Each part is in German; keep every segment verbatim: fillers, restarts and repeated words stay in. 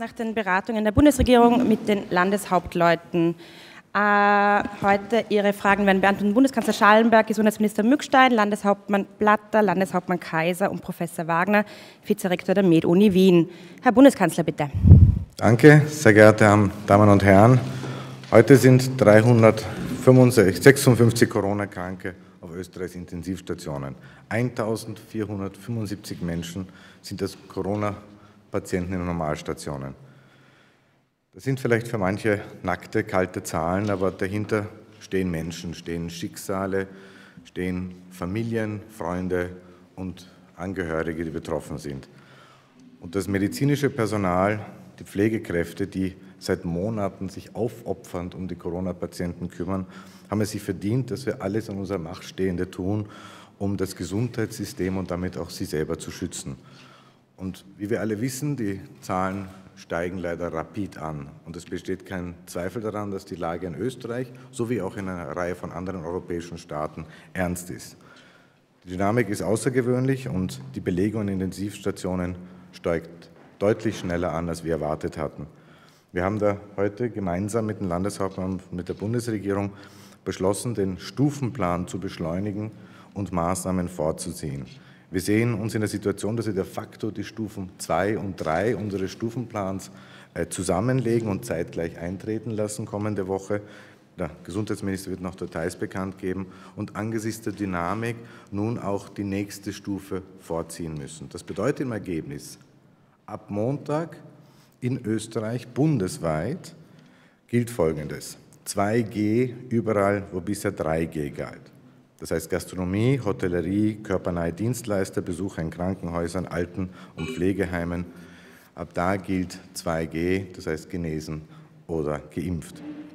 nach den Beratungen der Bundesregierung mit den Landeshauptleuten. Äh, heute Ihre Fragen werden beantwortet von Bundeskanzler Schallenberg, Gesundheitsminister Mückstein, Landeshauptmann Platter, Landeshauptmann Kaiser und Professor Wagner, Vizerektor der Med-Uni Wien. Herr Bundeskanzler, bitte. Danke, sehr geehrte Damen und Herren. Heute sind dreihundertsechsundfünfzig Corona-Kranke auf Österreichs Intensivstationen. eintausendvierhundertfünfundsiebzig Menschen sind als Corona-Patienten in Normalstationen. Das sind vielleicht für manche nackte, kalte Zahlen, aber dahinter stehen Menschen, stehen Schicksale, stehen Familien, Freunde und Angehörige, die betroffen sind. Und das medizinische Personal, die Pflegekräfte, die seit Monaten sich aufopfernd um die Corona-Patienten kümmern, haben es sich verdient, dass wir alles in unserer Macht Stehende tun, um das Gesundheitssystem und damit auch sie selber zu schützen. Und wie wir alle wissen, die Zahlen steigen leider rapid an. Und es besteht kein Zweifel daran, dass die Lage in Österreich sowie auch in einer Reihe von anderen europäischen Staaten ernst ist. Die Dynamik ist außergewöhnlich und die Belegung in Intensivstationen steigt deutlich schneller an, als wir erwartet hatten. Wir haben da heute gemeinsam mit dem Landeshauptmann und mit der Bundesregierung beschlossen, den Stufenplan zu beschleunigen und Maßnahmen vorzuziehen. Wir sehen uns in der Situation, dass wir de facto die Stufen zwei und drei unseres Stufenplans zusammenlegen und zeitgleich eintreten lassen kommende Woche. Der Gesundheitsminister wird noch Details bekannt geben und angesichts der Dynamik nun auch die nächste Stufe vorziehen müssen. Das bedeutet im Ergebnis, ab Montag in Österreich bundesweit gilt Folgendes: zwei G überall, wo bisher drei G galt. Das heißt Gastronomie, Hotellerie, körpernahe Dienstleister, Besucher in Krankenhäusern, Alten- und Pflegeheimen. Ab da gilt zwei G, das heißt genesen oder geimpft.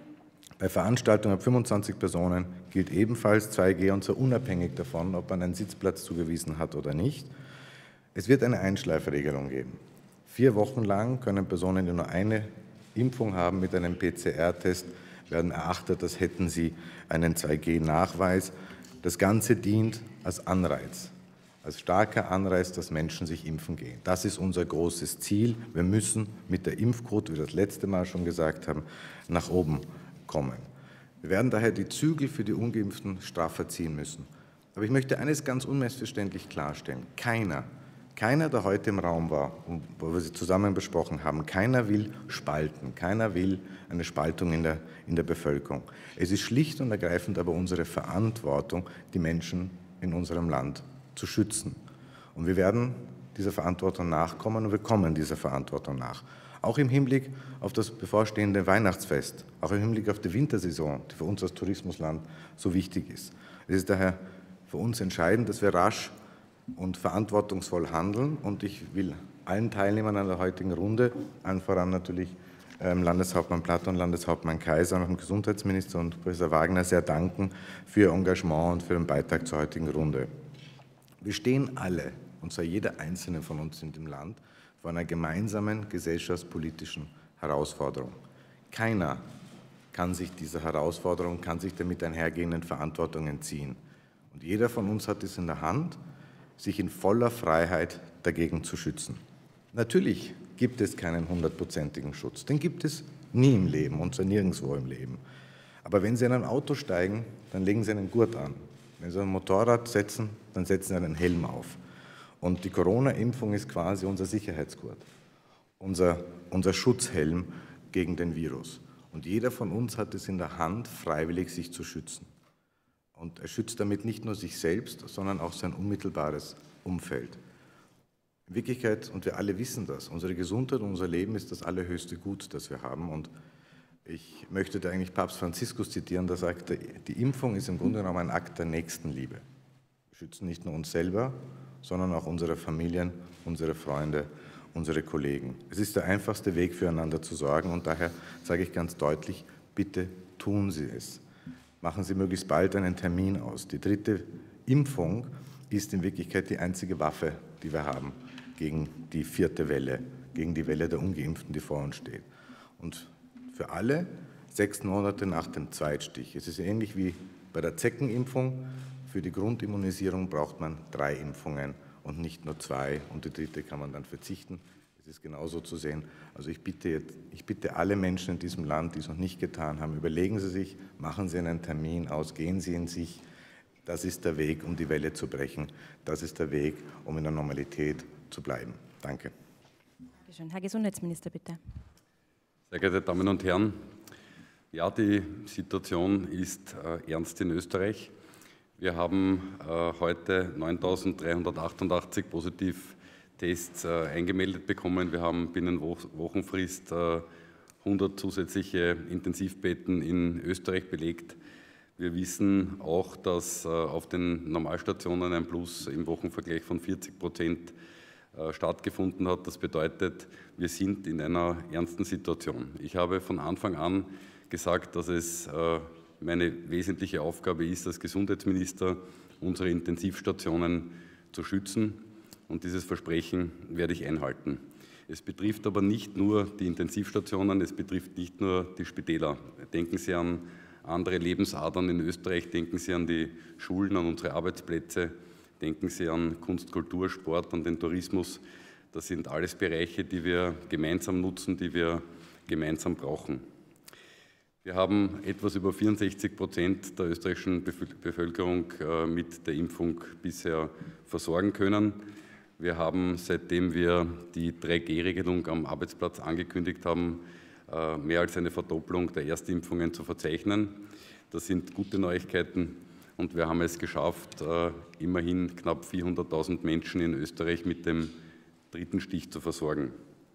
Bei Veranstaltungen ab fünfundzwanzig Personen gilt ebenfalls zwei G und zwar unabhängig davon, ob man einen Sitzplatz zugewiesen hat oder nicht. Es wird eine Einschleifregelung geben. Vier Wochen lang können Personen, die nur eine Impfung haben mit einem P C R-Test, werden erachtet, als hätten sie einen zwei G Nachweis. Das Ganze dient als Anreiz, als starker Anreiz, dass Menschen sich impfen gehen. Das ist unser großes Ziel. Wir müssen mit der Impfquote, wie wir das letzte Mal schon gesagt haben, nach oben kommen. Wir werden daher die Zügel für die Ungeimpften straffer ziehen müssen. Aber ich möchte eines ganz unmissverständlich klarstellen. Keiner, keiner, der heute im Raum war, wo wir sie zusammen besprochen haben, keiner will spalten, keiner will eine Spaltung in der, in der Bevölkerung. Es ist schlicht und ergreifend aber unsere Verantwortung, die Menschen in unserem Land zu schützen. Und wir werden dieser Verantwortung nachkommen und wir kommen dieser Verantwortung nach. Auch im Hinblick auf das bevorstehende Weihnachtsfest, auch im Hinblick auf die Wintersaison, die für uns als Tourismusland so wichtig ist. Es ist daher für uns entscheidend, dass wir rasch und verantwortungsvoll handeln. Und ich will allen Teilnehmern an der heutigen Runde, allen voran natürlich ähm, Landeshauptmann Platter und Landeshauptmann Kaiser und auch dem Gesundheitsminister und Professor Wagner sehr danken für Ihr Engagement und für den Beitrag zur heutigen Runde. Wir stehen alle, und zwar jeder Einzelne von uns in dem Land, vor einer gemeinsamen gesellschaftspolitischen Herausforderung. Keiner kann sich dieser Herausforderung, kann sich der mit einhergehenden Verantwortung entziehen. Und jeder von uns hat es in der Hand, sich in voller Freiheit dagegen zu schützen. Natürlich gibt es keinen hundertprozentigen Schutz, den gibt es nie im Leben und zwar nirgendwo im Leben. Aber wenn Sie in ein Auto steigen, dann legen Sie einen Gurt an. Wenn Sie ein Motorrad setzen, dann setzen Sie einen Helm auf. Und die Corona-Impfung ist quasi unser Sicherheitsgurt, unser, unser Schutzhelm gegen den Virus. Und jeder von uns hat es in der Hand, freiwillig sich zu schützen. Und er schützt damit nicht nur sich selbst, sondern auch sein unmittelbares Umfeld. In Wirklichkeit, und wir alle wissen das, unsere Gesundheit und unser Leben ist das allerhöchste Gut, das wir haben. Und ich möchte da eigentlich Papst Franziskus zitieren, der sagt, die Impfung ist im Grunde genommen ein Akt der Nächstenliebe. Wir schützen nicht nur uns selber, sondern auch unsere Familien, unsere Freunde, unsere Kollegen. Es ist der einfachste Weg, füreinander zu sorgen und daher sage ich ganz deutlich, bitte tun Sie es. Machen Sie möglichst bald einen Termin aus. Die dritte Impfung ist in Wirklichkeit die einzige Waffe, die wir haben gegen die vierte Welle, gegen die Welle der Ungeimpften, die vor uns steht. Und für alle sechs Monate nach dem Zweitstich. Es ist ähnlich wie bei der Zeckenimpfung. Für die Grundimmunisierung braucht man drei Impfungen und nicht nur zwei. Und die dritte kann man dann verzichten. Das ist genauso zu sehen. Also ich bitte, jetzt, ich bitte alle Menschen in diesem Land, die es noch nicht getan haben, überlegen Sie sich, machen Sie einen Termin aus, gehen Sie in sich. Das ist der Weg, um die Welle zu brechen. Das ist der Weg, um in der Normalität zu bleiben. Danke. Dankeschön. Herr Gesundheitsminister, bitte. Sehr geehrte Damen und Herren, ja, die Situation ist äh, ernst in Österreich. Wir haben äh, heute neuntausenddreihundertachtundachtzig Positivtests äh, eingemeldet bekommen. Wir haben binnen Wo Wochenfrist äh, hundert zusätzliche Intensivbetten in Österreich belegt. Wir wissen auch, dass äh, auf den Normalstationen ein Plus im Wochenvergleich von vierzig Prozent äh, stattgefunden hat. Das bedeutet, wir sind in einer ernsten Situation. Ich habe von Anfang an gesagt, dass es äh, meine wesentliche Aufgabe ist, als Gesundheitsminister unsere Intensivstationen zu schützen. Und dieses Versprechen werde ich einhalten. Es betrifft aber nicht nur die Intensivstationen, es betrifft nicht nur die Spitäler. Denken Sie an andere Lebensadern in Österreich, denken Sie an die Schulen, an unsere Arbeitsplätze, denken Sie an Kunst, Kultur, Sport, an den Tourismus. Das sind alles Bereiche, die wir gemeinsam nutzen, die wir gemeinsam brauchen. Wir haben etwas über vierundsechzig Prozent der österreichischen Bevölkerung mit der Impfung bisher versorgen können. Wir haben, seitdem wir die drei G Regelung am Arbeitsplatz angekündigt haben, mehr als eine Verdopplung der Erstimpfungen zu verzeichnen. Das sind gute Neuigkeiten und wir haben es geschafft, immerhin knapp vierhunderttausend Menschen in Österreich mit dem dritten Stich zu versorgen.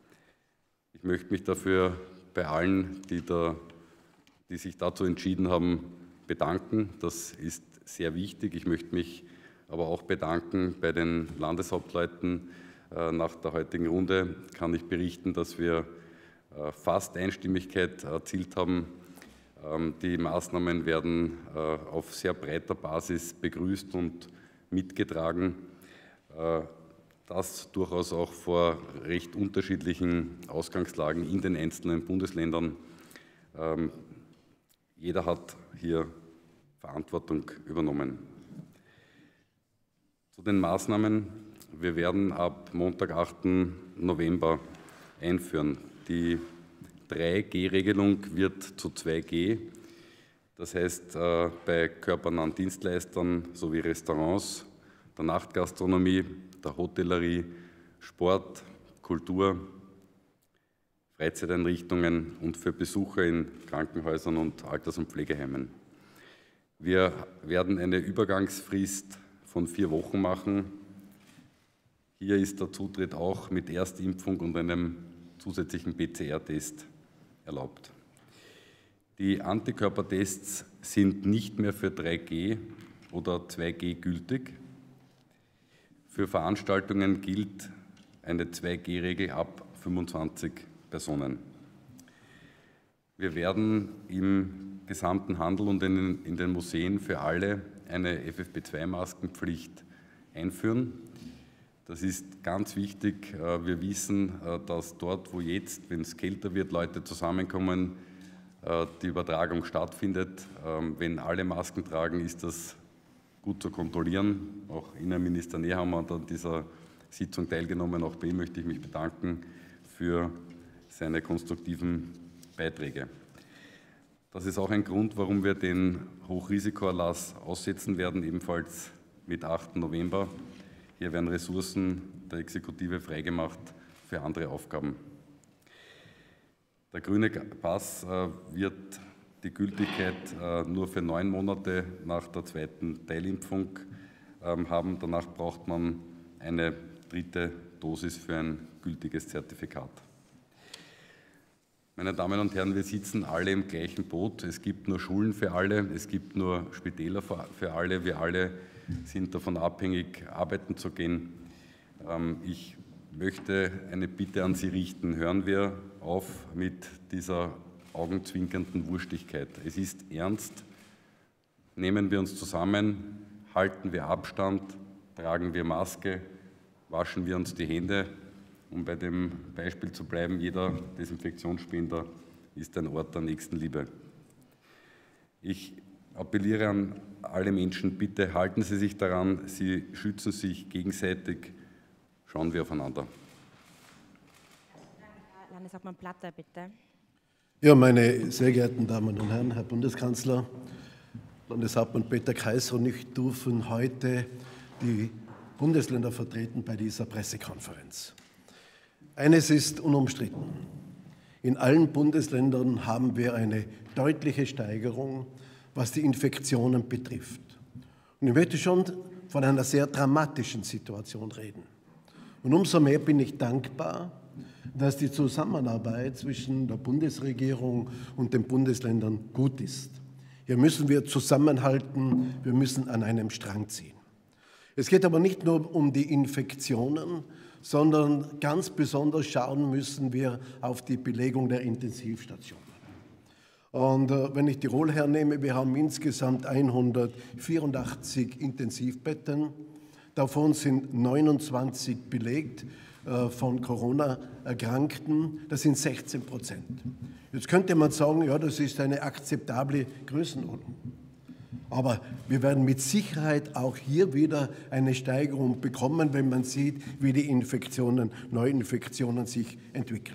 Ich möchte mich dafür bei allen, die, da, die sich dazu entschieden haben, bedanken. Das ist sehr wichtig. Ich möchte mich aber auch bedanken bei den Landeshauptleuten. Nach der heutigen Runde kann ich berichten, dass wir fast Einstimmigkeit erzielt haben. Die Maßnahmen werden auf sehr breiter Basis begrüßt und mitgetragen. Das durchaus auch vor recht unterschiedlichen Ausgangslagen in den einzelnen Bundesländern. Jeder hat hier Verantwortung übernommen. Zu den Maßnahmen. Wir werden ab Montag, achten November einführen. Die drei G Regelung wird zu zwei G. Das heißt, bei körpernahen Dienstleistern sowie Restaurants, der Nachtgastronomie, der Hotellerie, Sport, Kultur, Freizeiteinrichtungen und für Besucher in Krankenhäusern und Alters- und Pflegeheimen. Wir werden eine Übergangsfrist von vier Wochen machen. Hier ist der Zutritt auch mit Erstimpfung und einem zusätzlichen P C R-Test erlaubt. Die Antikörpertests sind nicht mehr für drei G oder zwei G gültig. Für Veranstaltungen gilt eine zwei G Regel ab fünfundzwanzig Personen. Wir werden im gesamten Handel und in, in den Museen für alle eine F F P zwei Maskenpflicht einführen. Das ist ganz wichtig. Wir wissen, dass dort, wo jetzt, wenn es kälter wird, Leute zusammenkommen, die Übertragung stattfindet. Wenn alle Masken tragen, ist das gut zu kontrollieren. Auch Innenminister Nehammer hat an dieser Sitzung teilgenommen. Auch bei ihm möchte ich mich bedanken für seine konstruktiven Beiträge. Das ist auch ein Grund, warum wir den Hochrisikoerlass aussetzen werden, ebenfalls mit achten November. Hier werden Ressourcen der Exekutive freigemacht für andere Aufgaben. Der grüne Pass wird die Gültigkeit nur für neun Monate nach der zweiten Teilimpfung haben. Danach braucht man eine dritte Dosis für ein gültiges Zertifikat. Meine Damen und Herren, wir sitzen alle im gleichen Boot. Es gibt nur Schulen für alle, es gibt nur Spitäler für alle. Wir alle sind davon abhängig, arbeiten zu gehen. Ich möchte eine Bitte an Sie richten. Hören wir auf mit dieser augenzwinkernden Wurstigkeit. Es ist ernst. Nehmen wir uns zusammen, halten wir Abstand, tragen wir Maske, waschen wir uns die Hände. Um bei dem Beispiel zu bleiben, jeder Desinfektionsspender ist ein Ort der Nächstenliebe. Ich appelliere an alle Menschen, bitte halten Sie sich daran, Sie schützen sich gegenseitig, schauen wir aufeinander. Landeshauptmann Platter, bitte. Ja, meine sehr geehrten Damen und Herren, Herr Bundeskanzler, Landeshauptmann Peter Kaiser und ich dürfen heute die Bundesländer vertreten bei dieser Pressekonferenz. Eines ist unumstritten. In allen Bundesländern haben wir eine deutliche Steigerung, was die Infektionen betrifft. Und ich möchte schon von einer sehr dramatischen Situation reden. Und umso mehr bin ich dankbar, dass die Zusammenarbeit zwischen der Bundesregierung und den Bundesländern gut ist. Hier müssen wir zusammenhalten, wir müssen an einem Strang ziehen. Es geht aber nicht nur um die Infektionen, sondern ganz besonders schauen müssen wir auf die Belegung der Intensivstationen. Und äh, wenn ich Tirol hernehme, wir haben insgesamt hundertvierundachtzig Intensivbetten, davon sind neunundzwanzig belegt äh, von Corona-Erkrankten, das sind sechzehn Prozent. Jetzt könnte man sagen, ja, das ist eine akzeptable Größenordnung. Aber wir werden mit Sicherheit auch hier wieder eine Steigerung bekommen, wenn man sieht, wie die Infektionen, Neuinfektionen sich entwickeln.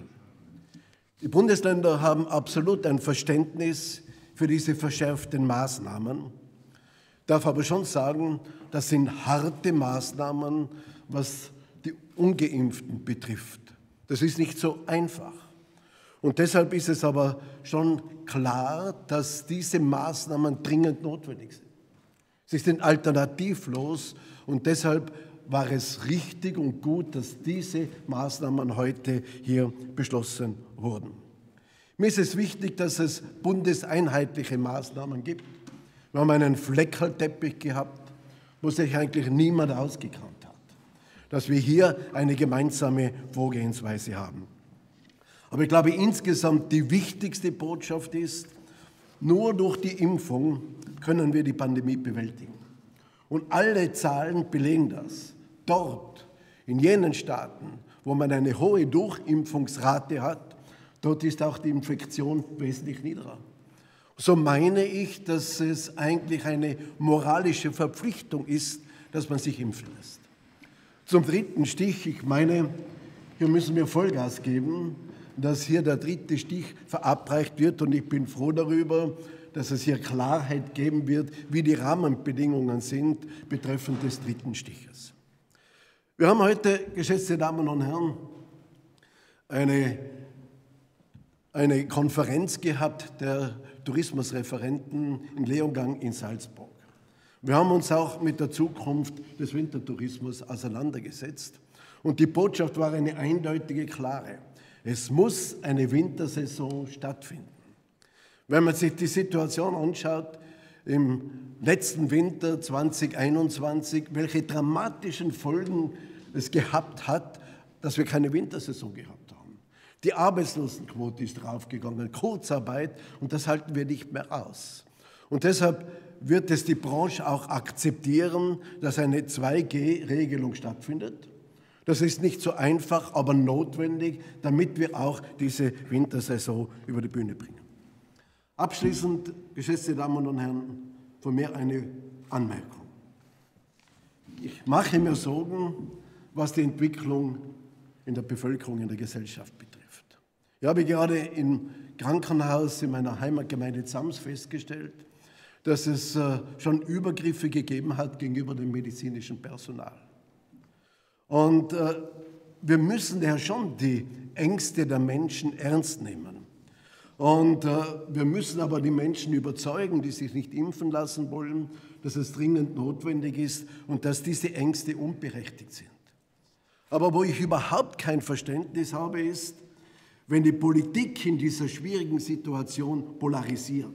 Die Bundesländer haben absolut ein Verständnis für diese verschärften Maßnahmen. Ich darf aber schon sagen, das sind harte Maßnahmen, was die Ungeimpften betrifft. Das ist nicht so einfach. Und deshalb ist es aber schon klar, dass diese Maßnahmen dringend notwendig sind. Sie sind alternativlos und deshalb war es richtig und gut, dass diese Maßnahmen heute hier beschlossen wurden. Mir ist es wichtig, dass es bundeseinheitliche Maßnahmen gibt. Wir haben einen Fleckerlteppich gehabt, wo sich eigentlich niemand ausgekannt hat, dass wir hier eine gemeinsame Vorgehensweise haben. Aber ich glaube, insgesamt die wichtigste Botschaft ist, nur durch die Impfung können wir die Pandemie bewältigen. Und alle Zahlen belegen das. Dort, in jenen Staaten, wo man eine hohe Durchimpfungsrate hat, dort ist auch die Infektion wesentlich niedriger. So meine ich, dass es eigentlich eine moralische Verpflichtung ist, dass man sich impfen lässt. Zum dritten Stich, ich meine, hier müssen wir Vollgas geben, dass hier der dritte Stich verabreicht wird und ich bin froh darüber, dass es hier Klarheit geben wird, wie die Rahmenbedingungen sind betreffend des dritten Stiches. Wir haben heute, geschätzte Damen und Herren, eine, eine Konferenz gehabt der Tourismusreferenten in Leongang in Salzburg. Wir haben uns auch mit der Zukunft des Wintertourismus auseinandergesetzt und die Botschaft war eine eindeutige, klare. Es muss eine Wintersaison stattfinden. Wenn man sich die Situation anschaut, im letzten Winter zweitausendeinundzwanzig, welche dramatischen Folgen es gehabt hat, dass wir keine Wintersaison gehabt haben. Die Arbeitslosenquote ist draufgegangen, Kurzarbeit, und das halten wir nicht mehr aus. Und deshalb wird es die Branche auch akzeptieren, dass eine zwei G Regelung stattfindet. Das ist nicht so einfach, aber notwendig, damit wir auch diese Wintersaison über die Bühne bringen. Abschließend, geschätzte Damen und Herren, von mir eine Anmerkung. Ich mache mir Sorgen, was die Entwicklung in der Bevölkerung, in der Gesellschaft betrifft. Ich habe gerade im Krankenhaus in meiner Heimatgemeinde Zams festgestellt, dass es schon Übergriffe gegeben hat gegenüber dem medizinischen Personal. Und äh, wir müssen ja schon die Ängste der Menschen ernst nehmen. Und äh, wir müssen aber die Menschen überzeugen, die sich nicht impfen lassen wollen, dass es dringend notwendig ist und dass diese Ängste unberechtigt sind. Aber wo ich überhaupt kein Verständnis habe, ist, wenn die Politik in dieser schwierigen Situation polarisiert.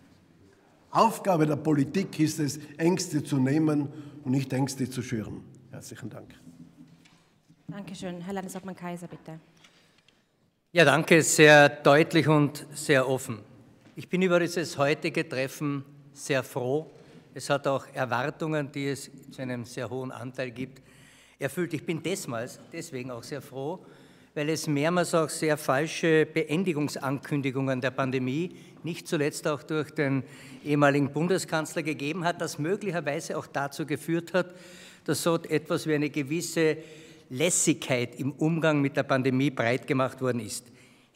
Aufgabe der Politik ist es, Ängste zu nehmen und nicht Ängste zu schüren. Herzlichen Dank. Dankeschön. Herr Landeshauptmann Kaiser, bitte. Ja, danke. Sehr deutlich und sehr offen. Ich bin über dieses heutige Treffen sehr froh. Es hat auch Erwartungen, die es zu einem sehr hohen Anteil gibt, erfüllt. Ich bin desmals, deswegen auch sehr froh, weil es mehrmals auch sehr falsche Beendigungsankündigungen der Pandemie, nicht zuletzt auch durch den ehemaligen Bundeskanzler gegeben hat, das möglicherweise auch dazu geführt hat, dass so etwas wie eine gewisse Lässigkeit im Umgang mit der Pandemie breit gemacht worden ist.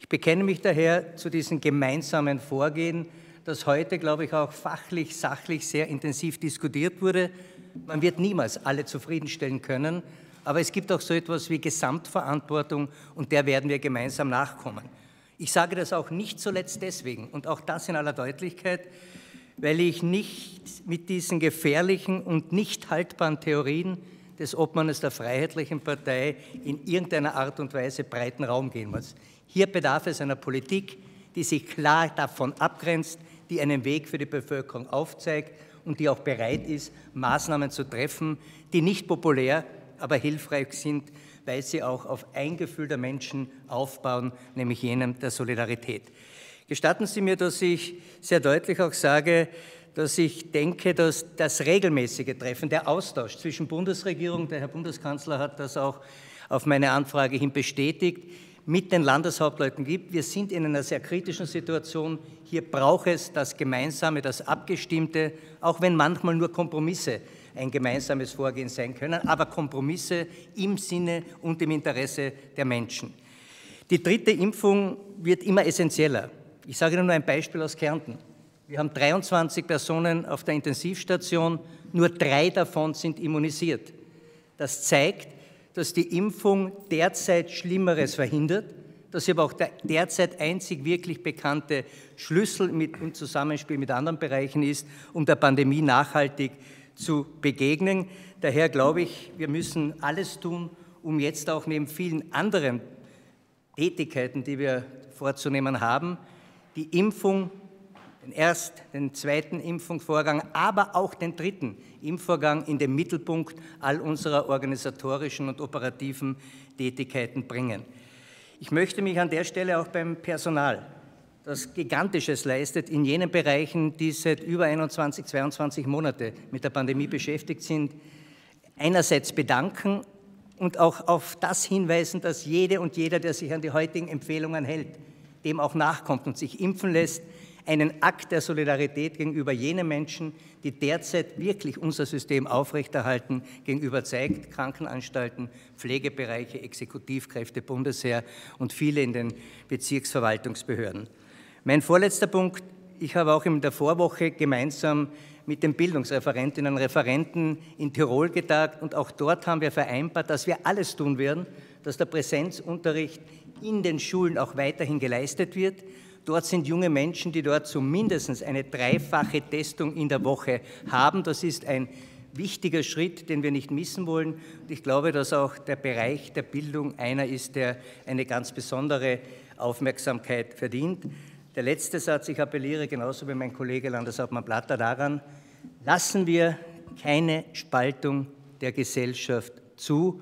Ich bekenne mich daher zu diesem gemeinsamen Vorgehen, das heute, glaube ich, auch fachlich, sachlich sehr intensiv diskutiert wurde. Man wird niemals alle zufriedenstellen können, aber es gibt auch so etwas wie Gesamtverantwortung und der werden wir gemeinsam nachkommen. Ich sage das auch nicht zuletzt deswegen und auch das in aller Deutlichkeit, weil ich nicht mit diesen gefährlichen und nicht haltbaren Theorien des Obmannes der Freiheitlichen Partei in irgendeiner Art und Weise breiten Raum gehen muss. Hier bedarf es einer Politik, die sich klar davon abgrenzt, die einen Weg für die Bevölkerung aufzeigt und die auch bereit ist, Maßnahmen zu treffen, die nicht populär, aber hilfreich sind, weil sie auch auf ein Gefühl der Menschen aufbauen, nämlich jenem der Solidarität. Gestatten Sie mir, dass ich sehr deutlich auch sage, dass ich denke, dass das regelmäßige Treffen, der Austausch zwischen Bundesregierung, der Herr Bundeskanzler hat das auch auf meine Anfrage hin bestätigt, mit den Landeshauptleuten gibt. Wir sind in einer sehr kritischen Situation. Hier braucht es das Gemeinsame, das Abgestimmte, auch wenn manchmal nur Kompromisse ein gemeinsames Vorgehen sein können, aber Kompromisse im Sinne und im Interesse der Menschen. Die dritte Impfung wird immer essentieller. Ich sage Ihnen nur ein Beispiel aus Kärnten. Wir haben dreiundzwanzig Personen auf der Intensivstation, nur drei davon sind immunisiert. Das zeigt, dass die Impfung derzeit Schlimmeres verhindert, dass sie aber auch der derzeit einzig wirklich bekannte Schlüssel mit, im Zusammenspiel mit anderen Bereichen ist, um der Pandemie nachhaltig zu begegnen. Daher glaube ich, wir müssen alles tun, um jetzt auch neben vielen anderen Tätigkeiten, die wir vorzunehmen haben, die Impfung, den ersten, den zweiten Impfungsvorgang, aber auch den dritten Impfvorgang in den Mittelpunkt all unserer organisatorischen und operativen Tätigkeiten bringen. Ich möchte mich an der Stelle auch beim Personal, das Gigantisches leistet in jenen Bereichen, die seit über einundzwanzig, zweiundzwanzig Monate mit der Pandemie beschäftigt sind, einerseits bedanken und auch auf das hinweisen, dass jede und jeder, der sich an die heutigen Empfehlungen hält, dem auch nachkommt und sich impfen lässt, einen Akt der Solidarität gegenüber jenen Menschen, die derzeit wirklich unser System aufrechterhalten, gegenüber zeigt, Krankenanstalten, Pflegebereiche, Exekutivkräfte, Bundesheer und viele in den Bezirksverwaltungsbehörden. Mein vorletzter Punkt, ich habe auch in der Vorwoche gemeinsam mit den Bildungsreferentinnen und Referenten in Tirol getagt und auch dort haben wir vereinbart, dass wir alles tun werden, dass der Präsenzunterricht in den Schulen auch weiterhin geleistet wird. Dort sind junge Menschen, die dort zumindest eine dreifache Testung in der Woche haben. Das ist ein wichtiger Schritt, den wir nicht missen wollen. Und ich glaube, dass auch der Bereich der Bildung einer ist, der eine ganz besondere Aufmerksamkeit verdient. Der letzte Satz, ich appelliere genauso wie mein Kollege Landeshauptmann Blatter daran, lassen wir keine Spaltung der Gesellschaft zu.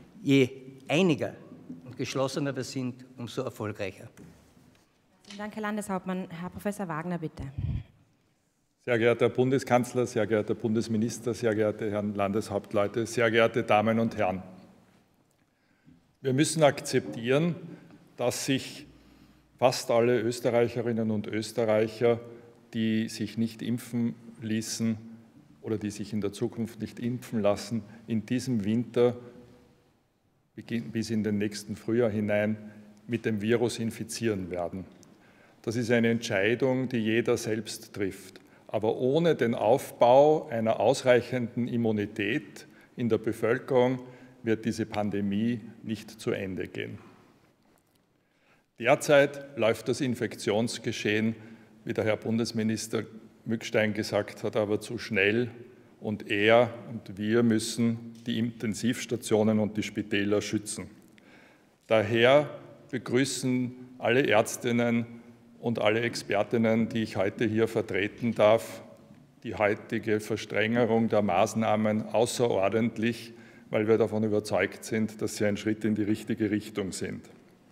Je einiger und geschlossener wir sind, umso erfolgreicher. Vielen Dank, Herr Landeshauptmann. Herr Professor Wagner, bitte. Sehr geehrter Herr Bundeskanzler, sehr geehrter Bundesminister, sehr geehrte Herren Landeshauptleute, sehr geehrte Damen und Herren. Wir müssen akzeptieren, dass sich fast alle Österreicherinnen und Österreicher, die sich nicht impfen ließen oder die sich in der Zukunft nicht impfen lassen, in diesem Winter bis in den nächsten Frühjahr hinein mit dem Virus infizieren werden. Das ist eine Entscheidung, die jeder selbst trifft. Aber ohne den Aufbau einer ausreichenden Immunität in der Bevölkerung wird diese Pandemie nicht zu Ende gehen. Derzeit läuft das Infektionsgeschehen, wie der Herr Bundesminister Mückstein gesagt hat, aber zu schnell und er und wir müssen die Intensivstationen und die Spitäler schützen. Daher begrüßen alle Ärztinnen und alle Expertinnen, die ich heute hier vertreten darf, die heutige Verstrengerung der Maßnahmen außerordentlich, weil wir davon überzeugt sind, dass sie ein Schritt in die richtige Richtung sind.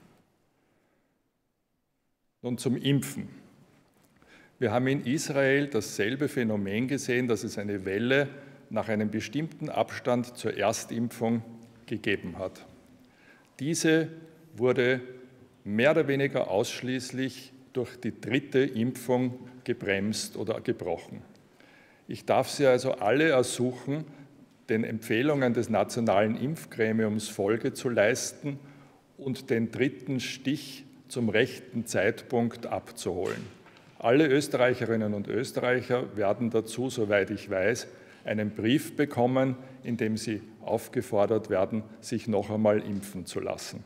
Nun zum Impfen. Wir haben in Israel dasselbe Phänomen gesehen, dass es eine Welle nach einem bestimmten Abstand zur Erstimpfung gegeben hat. Diese wurde mehr oder weniger ausschließlich durch die dritte Impfung gebremst oder gebrochen. Ich darf Sie also alle ersuchen, den Empfehlungen des Nationalen Impfgremiums Folge zu leisten und den dritten Stich zum rechten Zeitpunkt abzuholen. Alle Österreicherinnen und Österreicher werden dazu, soweit ich weiß, einen Brief bekommen, in dem sie aufgefordert werden, sich noch einmal impfen zu lassen.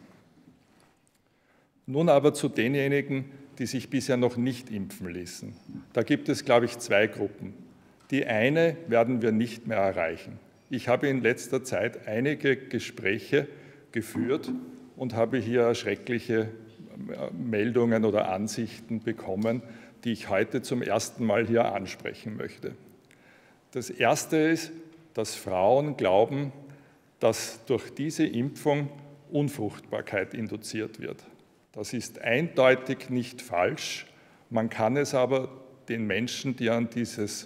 Nun aber zu denjenigen, die sich bisher noch nicht impfen ließen. Da gibt es, glaube ich, zwei Gruppen. Die eine werden wir nicht mehr erreichen. Ich habe in letzter Zeit einige Gespräche geführt und habe hier schreckliche Meldungen oder Ansichten bekommen, die ich heute zum ersten Mal hier ansprechen möchte. Das erste ist, dass Frauen glauben, dass durch diese Impfung Unfruchtbarkeit induziert wird. Das ist eindeutig nicht falsch. Man kann es aber den Menschen, die an, dieses,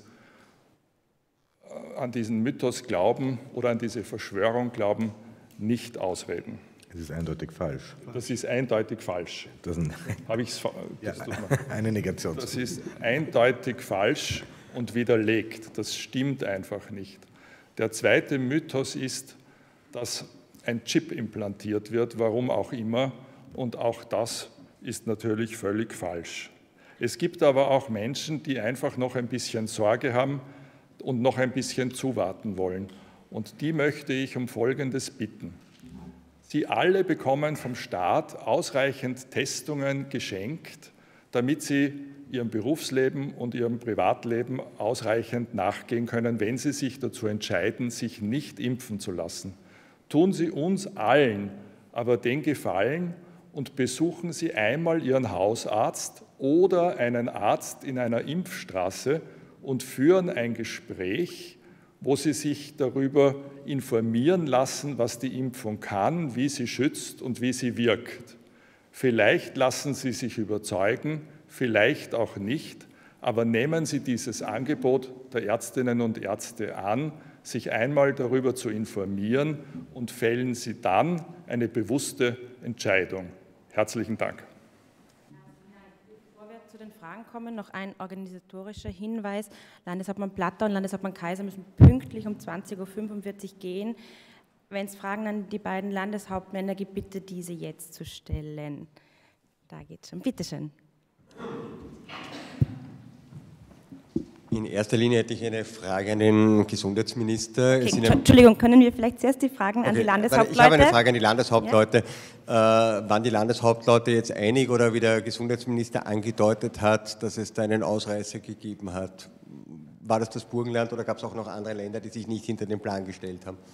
an diesen Mythos glauben oder an diese Verschwörung glauben, nicht ausreden. Es ist eindeutig falsch. Das ist eindeutig falsch. Das ist, Habe ich's, das ja, eine Negation. Das ist eindeutig falsch und widerlegt. Das stimmt einfach nicht. Der zweite Mythos ist, dass ein Chip implantiert wird, warum auch immer. Und auch das ist natürlich völlig falsch. Es gibt aber auch Menschen, die einfach noch ein bisschen Sorge haben und noch ein bisschen zuwarten wollen. Und die möchte ich um Folgendes bitten. Sie alle bekommen vom Staat ausreichend Testungen geschenkt, damit sie ihrem Berufsleben und ihrem Privatleben ausreichend nachgehen können, wenn sie sich dazu entscheiden, sich nicht impfen zu lassen. Tun Sie uns allen aber den Gefallen und besuchen Sie einmal Ihren Hausarzt oder einen Arzt in einer Impfstraße und führen ein Gespräch, wo Sie sich darüber informieren lassen, was die Impfung kann, wie sie schützt und wie sie wirkt. Vielleicht lassen Sie sich überzeugen, vielleicht auch nicht, aber nehmen Sie dieses Angebot der Ärztinnen und Ärzte an, sich einmal darüber zu informieren und fällen Sie dann eine bewusste Entscheidung. Herzlichen Dank. Bevor wir zu den Fragen kommen, noch ein organisatorischer Hinweis. Landeshauptmann Platter und Landeshauptmann Kaiser müssen pünktlich um zwanzig Uhr fünfundvierzig gehen. Wenn es Fragen an die beiden Landeshauptmänner gibt, bitte diese jetzt zu stellen. Da geht's schon. Bitte schön. In erster Linie hätte ich eine Frage an den Gesundheitsminister. Okay, Entschuldigung, können wir vielleicht zuerst die Fragen okay. an die Landeshauptleute? Ich habe eine Frage an die Landeshauptleute. Ja? Äh, waren die Landeshauptleute jetzt einig oder wie der Gesundheitsminister angedeutet hat, dass es da einen Ausreißer gegeben hat? War das das Burgenland oder gab es auch noch andere Länder, die sich nicht hinter den Plan gestellt haben?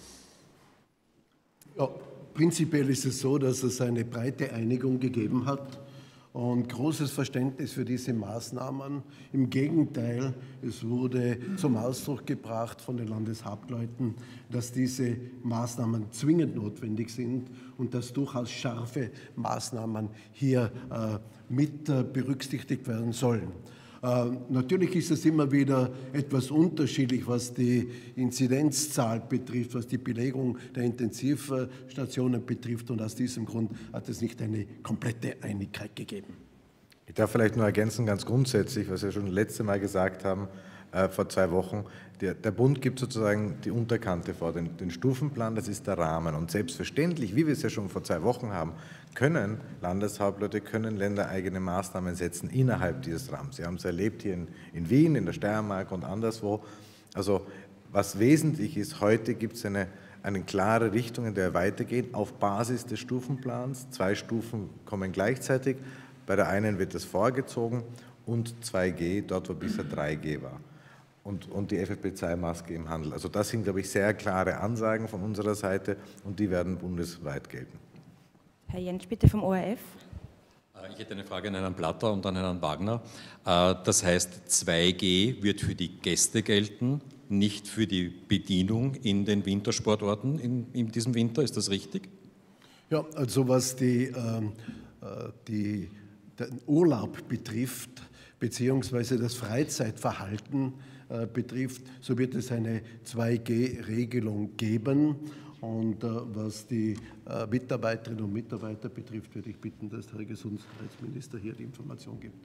Ja, prinzipiell ist es so, dass es eine breite Einigung gegeben hat. Und großes Verständnis für diese Maßnahmen. Im Gegenteil, es wurde zum Ausdruck gebracht von den Landeshauptleuten, dass diese Maßnahmen zwingend notwendig sind und dass durchaus scharfe Maßnahmen hier äh, mit äh, berücksichtigt werden sollen. Äh, natürlich ist es immer wieder etwas unterschiedlich, was die Inzidenzzahl betrifft, was die Belegung der Intensivstationen betrifft. Und aus diesem Grund hat es nicht eine komplette Einigkeit gegeben. Ich darf vielleicht nur ergänzen, ganz grundsätzlich, was wir schon das letzte Mal gesagt haben, äh, vor zwei Wochen. Der, der Bund gibt sozusagen die Unterkante vor, den, den Stufenplan, das ist der Rahmen. Und selbstverständlich, wie wir es ja schon vor zwei Wochen haben, können Landeshauptleute, können Länder eigene Maßnahmen setzen innerhalb dieses Rahmens. Sie haben es erlebt hier in, in Wien, in der Steiermark und anderswo. Also was wesentlich ist, heute gibt es eine, eine klare Richtung, in der wir weitergehen, auf Basis des Stufenplans. Zwei Stufen kommen gleichzeitig. Bei der einen wird es vorgezogen und zwei G, dort wo bisher drei G war. Und, und die F F P zwei Maske im Handel. Also das sind, glaube ich, sehr klare Ansagen von unserer Seite und die werden bundesweit gelten. Herr Jentsch, bitte vom O R F. Ich hätte eine Frage an Herrn Platter und an Herrn Wagner. Das heißt, zwei G wird für die Gäste gelten, nicht für die Bedienung in den Wintersportorten in, in diesem Winter. Ist das richtig? Ja, also was die, äh, die, den Urlaub betrifft, beziehungsweise das Freizeitverhalten äh, betrifft, so wird es eine zwei G Regelung geben. Und äh, was die äh, Mitarbeiterinnen und Mitarbeiter betrifft, würde ich bitten, dass der Gesundheitsminister hier die Information gibt.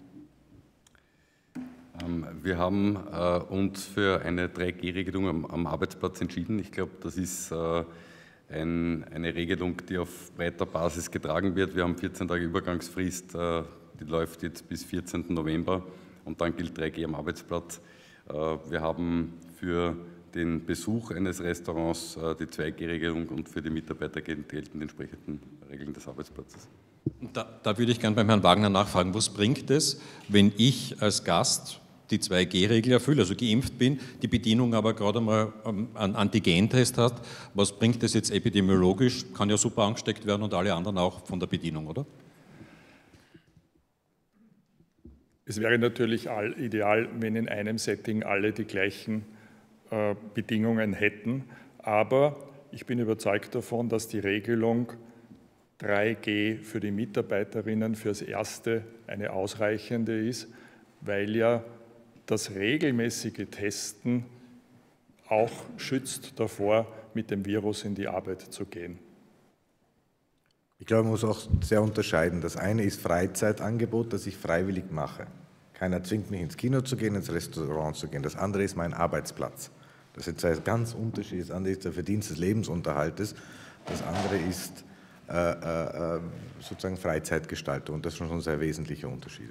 Ähm, wir haben äh, uns für eine drei G Regelung am, am Arbeitsplatz entschieden. Ich glaube, das ist äh, ein, eine Regelung, die auf breiter Basis getragen wird. Wir haben vierzehn Tage Übergangsfrist, äh, die läuft jetzt bis vierzehnten November und dann gilt drei G am Arbeitsplatz. Äh, wir haben für den Besuch eines Restaurants äh, die zwei G Regelung und für die Mitarbeiter gelten die entsprechenden Regeln des Arbeitsplatzes. Da, da würde ich gerne beim Herrn Wagner nachfragen, was bringt es, wenn ich als Gast die zwei G Regel erfülle, also geimpft bin, die Bedienung aber gerade mal einen Antigentest hat, was bringt das jetzt epidemiologisch? Kann ja super angesteckt werden und alle anderen auch von der Bedienung, oder? Es wäre natürlich ideal, wenn in einem Setting alle die gleichen äh, Bedingungen hätten, aber ich bin überzeugt davon, dass die Regelung drei G für die Mitarbeiterinnen fürs Erste eine ausreichende ist, weil ja das regelmäßige Testen auch schützt davor, mit dem Virus in die Arbeit zu gehen. Ich glaube, man muss auch sehr unterscheiden. Das eine ist Freizeitangebot, das ich freiwillig mache. Keiner zwingt mich, ins Kino zu gehen, ins Restaurant zu gehen. Das andere ist mein Arbeitsplatz. Das sind zwei ganz unterschiedliche. Das andere ist der Verdienst des Lebensunterhaltes. Das andere ist äh, äh, sozusagen Freizeitgestaltung. Und das sind schon sehr wesentliche Unterschiede.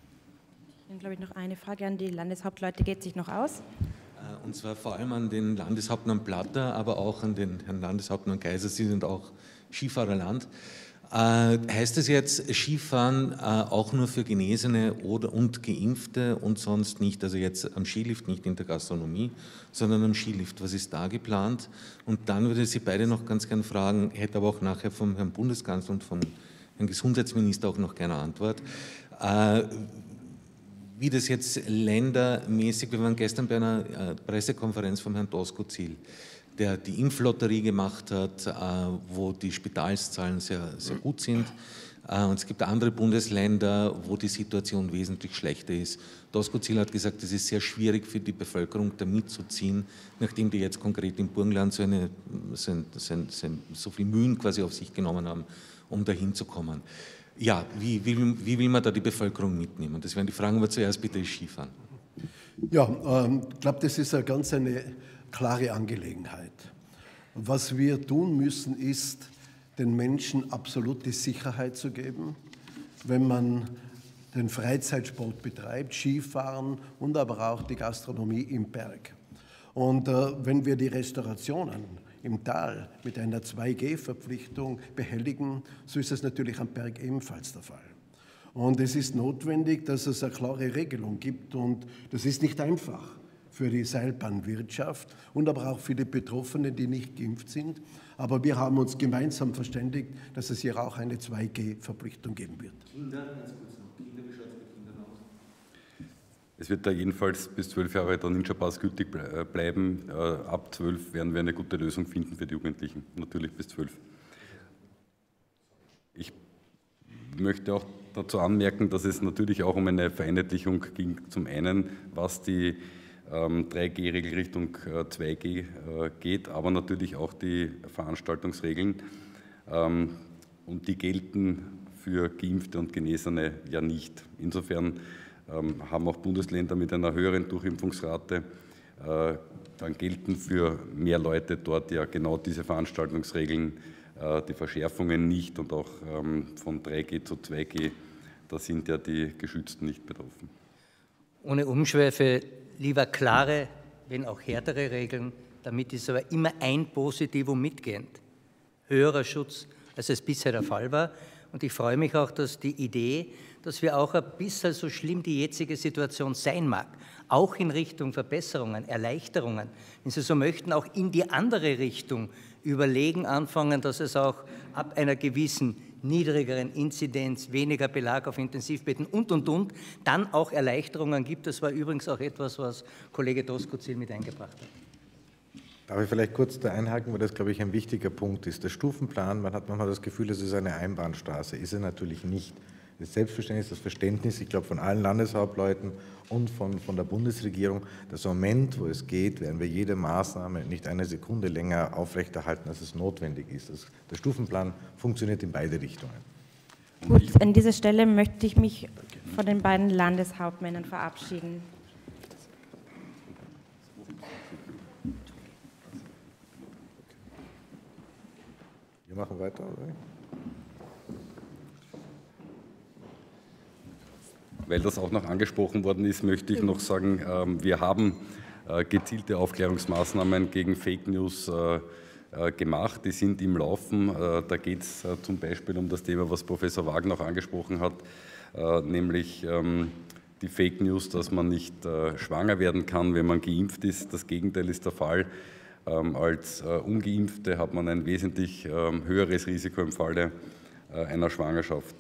Dann glaube ich noch eine Frage an die Landeshauptleute. Geht sich noch aus? Und zwar vor allem an den Landeshauptmann Platter, aber auch an den Herrn Landeshauptmann Kaiser. Sie sind auch Skifahrerland. Äh, heißt das jetzt Skifahren äh, auch nur für Genesene oder, und Geimpfte und sonst nicht? Also jetzt am Skilift, nicht in der Gastronomie, sondern am Skilift. Was ist da geplant? Und dann würde ich Sie beide noch ganz gern fragen, hätte aber auch nachher vom Herrn Bundeskanzler und vom Herrn Gesundheitsminister auch noch gerne Antwort. Äh, Wie das jetzt ländermäßig, wir waren gestern bei einer Pressekonferenz vom Herrn Doskozil, der die Impflotterie gemacht hat, wo die Spitalszahlen sehr, sehr gut sind. Und es gibt andere Bundesländer, wo die Situation wesentlich schlechter ist. Doskozil hat gesagt, es ist sehr schwierig für die Bevölkerung, da mitzuziehen, nachdem die jetzt konkret im Burgenland so, eine, so, so, so viel Mühen quasi auf sich genommen haben, um dahin zu kommen. Ja, wie, wie, wie will man da die Bevölkerung mitnehmen? Das wären die Fragen, aber zuerst bitte das Skifahren. Ja, ähm, ich glaube, das ist eine ganz eine klare Angelegenheit. Was wir tun müssen, ist, den Menschen absolute Sicherheit zu geben, wenn man den Freizeitsport betreibt, Skifahren und aber auch die Gastronomie im Berg. Und äh, wenn wir die Restaurationen im Tal mit einer zwei G Verpflichtung behelligen, so ist es natürlich am Berg ebenfalls der Fall. Und es ist notwendig, dass es eine klare Regelung gibt und das ist nicht einfach für die Seilbahnwirtschaft und aber auch für die Betroffenen, die nicht geimpft sind. Aber wir haben uns gemeinsam verständigt, dass es hier auch eine zwei G Verpflichtung geben wird. Kinder, ganz kurz noch. Kinder, wie schaut es bei Kindern aus? Es wird da jedenfalls bis zwölf Jahre der Ninja-Pass gültig bleiben. Ab zwölf werden wir eine gute Lösung finden für die Jugendlichen, natürlich bis zwölf. Ich möchte auch dazu anmerken, dass es natürlich auch um eine Vereinheitlichung ging. Zum einen, was die ähm, drei G Regel Richtung äh, zwei G äh, geht, aber natürlich auch die Veranstaltungsregeln. Ähm, und die gelten für Geimpfte und Genesene ja nicht. Insofern ähm, haben auch Bundesländer mit einer höheren Durchimpfungsrate äh, dann gelten für mehr Leute dort ja genau diese Veranstaltungsregeln, äh, die Verschärfungen nicht und auch ähm, von drei G zu zwei G, da sind ja die Geschützten nicht betroffen. Ohne Umschweife, lieber klare, wenn auch härtere Regeln, damit ist aber immer ein Positivum mitgehend. Höherer Schutz, als es bisher der Fall war. Und ich freue mich auch, dass die Idee, dass wir auch ein bisschen, so schlimm die jetzige Situation sein mag, auch in Richtung Verbesserungen, Erleichterungen, wenn Sie so möchten, auch in die andere Richtung überlegen anfangen, dass es auch ab einer gewissen niedrigeren Inzidenz, weniger Belag auf Intensivbetten und, und, und, dann auch Erleichterungen gibt. Das war übrigens auch etwas, was Kollege Doskozil mit eingebracht hat. Darf ich vielleicht kurz da einhaken, weil das, glaube ich, ein wichtiger Punkt ist. Der Stufenplan, man hat manchmal das Gefühl, es ist eine Einbahnstraße. Ist er natürlich nicht. Das Selbstverständnis, das Verständnis, ich glaube, von allen Landeshauptleuten und von, von der Bundesregierung, dass im Moment, wo es geht, werden wir jede Maßnahme nicht eine Sekunde länger aufrechterhalten, als es notwendig ist. Das, der Stufenplan funktioniert in beide Richtungen. Gut, an dieser Stelle möchte ich mich von den beiden Landeshauptmännern verabschieden. Wir machen weiter, oder? Weil das auch noch angesprochen worden ist, möchte ich noch sagen, wir haben gezielte Aufklärungsmaßnahmen gegen Fake News gemacht, die sind im Laufen. Da geht es zum Beispiel um das Thema, was Professor Wagner auch angesprochen hat, nämlich die Fake News, dass man nicht schwanger werden kann, wenn man geimpft ist. Das Gegenteil ist der Fall. Als Ungeimpfte hat man ein wesentlich höheres Risiko im Falle einer Schwangerschaft.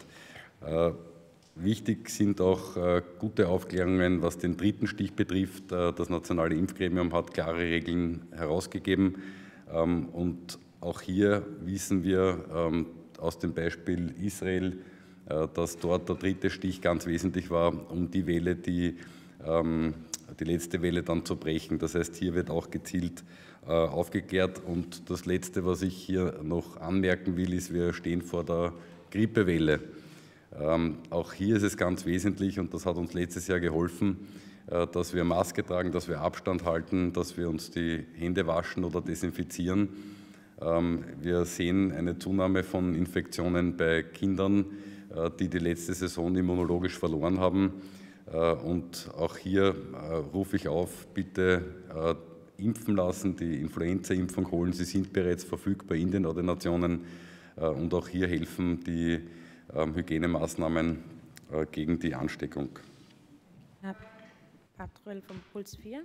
Wichtig sind auch äh, gute Aufklärungen, was den dritten Stich betrifft. Äh, das Nationale Impfgremium hat klare Regeln herausgegeben. Ähm, und auch hier wissen wir ähm, aus dem Beispiel Israel, äh, dass dort der dritte Stich ganz wesentlich war, um die Welle, die, ähm, die letzte Welle dann zu brechen. Das heißt, hier wird auch gezielt äh, aufgeklärt. Und das Letzte, was ich hier noch anmerken will, ist, wir stehen vor der Grippewelle. Ähm, auch hier ist es ganz wesentlich, und das hat uns letztes Jahr geholfen, äh, dass wir Maske tragen, dass wir Abstand halten, dass wir uns die Hände waschen oder desinfizieren. Ähm, wir sehen eine Zunahme von Infektionen bei Kindern, äh, die die letzte Saison immunologisch verloren haben. Äh, und auch hier äh, rufe ich auf, bitte äh, impfen lassen, die Influenza-Impfung holen. Sie sind bereits verfügbar in den Ordinationen, äh, und auch hier helfen die Hygienemaßnahmen gegen die Ansteckung. Herr Patruel vom Puls vier.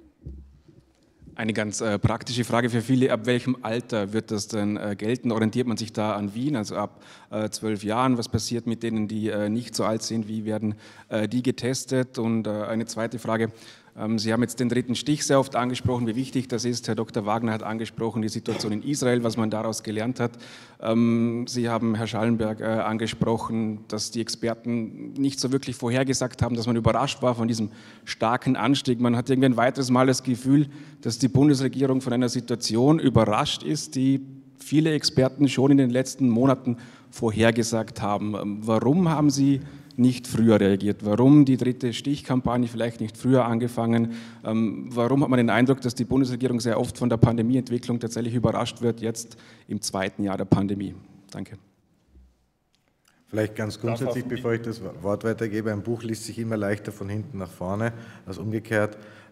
Eine ganz äh, praktische Frage für viele, ab welchem Alter wird das denn äh, gelten? Orientiert man sich da an Wien, also ab äh, zwölf Jahren? Was passiert mit denen, die äh, nicht so alt sind? Wie werden äh, die getestet? Und äh, eine zweite Frage, ähm, Sie haben jetzt den dritten Stich sehr oft angesprochen, wie wichtig das ist. Herr Doktor Wagner hat angesprochen, die Situation in Israel, was man daraus gelernt hat. Ähm, Sie haben, Herr Schallenberg, äh, angesprochen, dass die Experten nicht so wirklich vorhergesagt haben, dass man überrascht war von diesem starken Anstieg. Man hat irgendwie ein weiteres Mal das Gefühl, dass die Bundesregierung von einer Situation überrascht ist, die viele Experten schon in den letzten Monaten vorhergesagt haben. Warum haben Sie nicht früher reagiert? Warum die dritte Stichkampagne vielleicht nicht früher angefangen? Warum hat man den Eindruck, dass die Bundesregierung sehr oft von der Pandemieentwicklung tatsächlich überrascht wird, jetzt im zweiten Jahr der Pandemie? Danke. Vielleicht ganz grundsätzlich, bevor ich das Wort weitergebe, ein Buch liest sich immer leichter von hinten nach vorne als umgekehrt.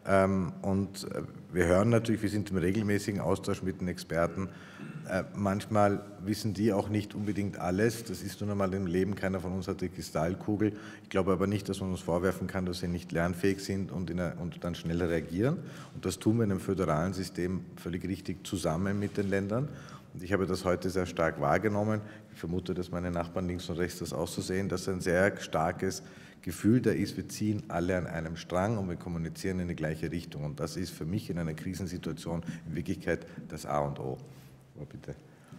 Und wir hören natürlich, wir sind im regelmäßigen Austausch mit den Experten. Manchmal wissen die auch nicht unbedingt alles. Das ist nun einmal im Leben, keiner von uns hat die Kristallkugel. Ich glaube aber nicht, dass man uns vorwerfen kann, dass sie nicht lernfähig sind und, in einer, und dann schneller reagieren. Und das tun wir in einem föderalen System völlig richtig zusammen mit den Ländern. Und ich habe das heute sehr stark wahrgenommen. Ich vermute, dass meine Nachbarn links und rechts das auch so sehen, dass ein sehr starkes Gefühl da ist, wir ziehen alle an einem Strang und wir kommunizieren in die gleiche Richtung. Und das ist für mich in einer Krisensituation in Wirklichkeit das A und O. Aber bitte.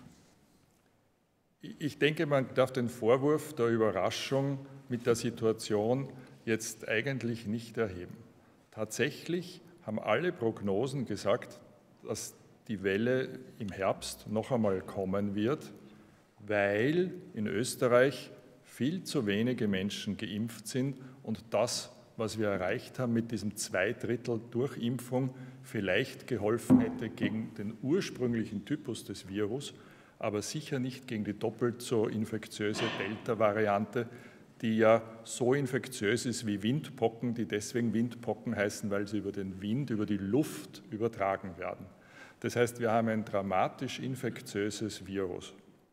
Ich denke, man darf den Vorwurf der Überraschung mit der Situation jetzt eigentlich nicht erheben. Tatsächlich haben alle Prognosen gesagt, dass die Welle im Herbst noch einmal kommen wird, weil in Österreich viel zu wenige Menschen geimpft sind und das, was wir erreicht haben mit diesem Zweidrittel Durchimpfung, vielleicht geholfen hätte gegen den ursprünglichen Typus des Virus, aber sicher nicht gegen die doppelt so infektiöse Delta-Variante, die ja so infektiös ist wie Windpocken, die deswegen Windpocken heißen, weil sie über den Wind, über die Luft übertragen werden. Das heißt, wir haben ein dramatisch infektiöses Virus.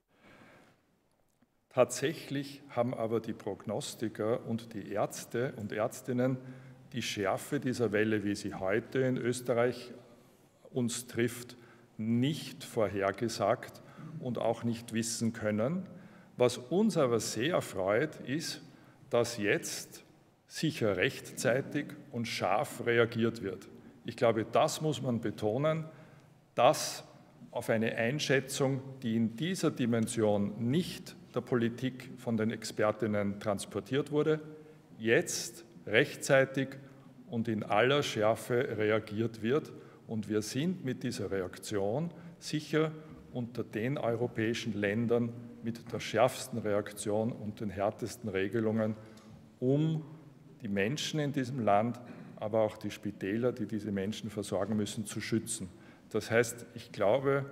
Tatsächlich haben aber die Prognostiker und die Ärzte und Ärztinnen die Schärfe dieser Welle, wie sie heute in Österreich uns trifft, nicht vorhergesagt und auch nicht wissen können. Was uns aber sehr freut, ist, dass jetzt sicher rechtzeitig und scharf reagiert wird. Ich glaube, das muss man betonen, dass auf eine Einschätzung, die in dieser Dimension nicht der Politik von den Expertinnen transportiert wurde, jetzt rechtzeitig und in aller Schärfe reagiert wird. Und wir sind mit dieser Reaktion sicher unter den europäischen Ländern mit der schärfsten Reaktion und den härtesten Regelungen, um die Menschen in diesem Land, aber auch die Spitäler, die diese Menschen versorgen müssen, zu schützen. Das heißt, ich glaube,